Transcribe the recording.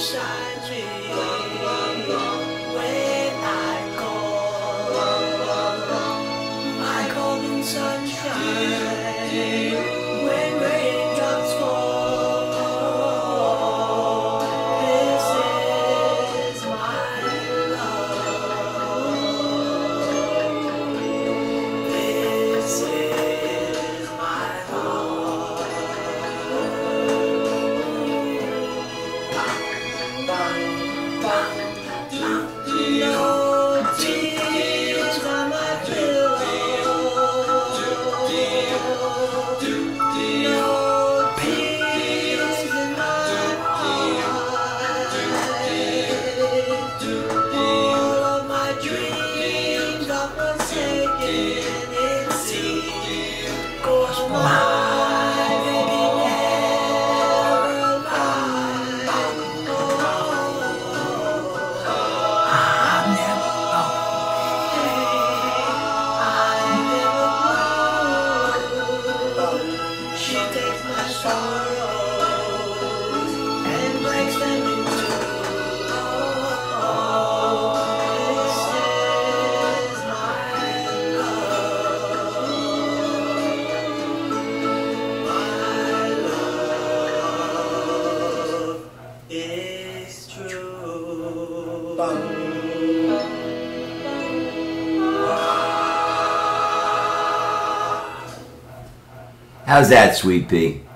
beside me when I call my golden sunshine when raindrops fall. This is my love. This is my heart. No tears on my pillow. No peace in my heart. All of my dreams are forsaken. It seems 'cause my baby never lied. She takes my sorrows and breaks them in two. This is my love. My love is true. How's that, Sweet Pea?